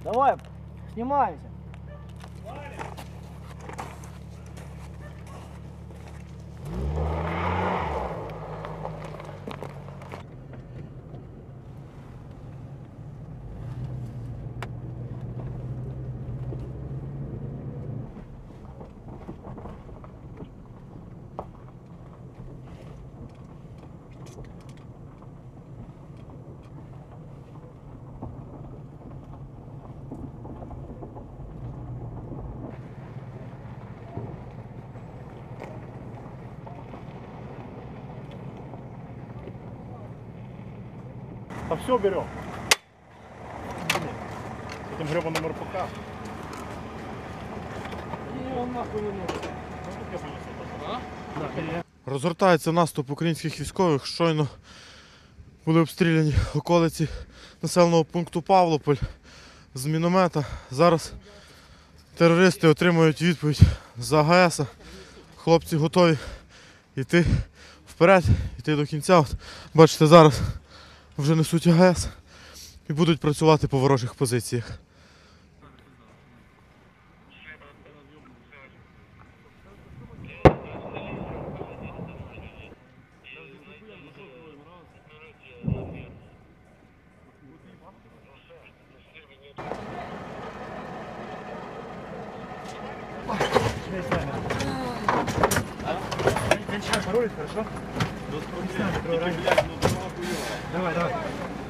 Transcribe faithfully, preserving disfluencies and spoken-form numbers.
Давай, снимаемся. Да все берем. С этим гребаным РПК. И он нахуй не нужен. Розгортається наступ українських військових. Щойно були обстріляні околиці населеного пункту Павлополь з міномета. Зараз терористи отримують відповідь з А Г С. Хлопці готові йти вперед, йти до кінця. От, бачите, зараз вже несуть А Г С і будуть працювати по ворожих позиціях. Начинаем паролить, хорошо? Давай, давай.